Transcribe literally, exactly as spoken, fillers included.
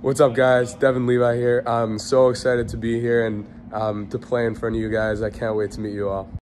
What's up, guys? Devon, Levi here. I'm so excited to be here and um, to play in front of you guys. I can't wait to meet you all.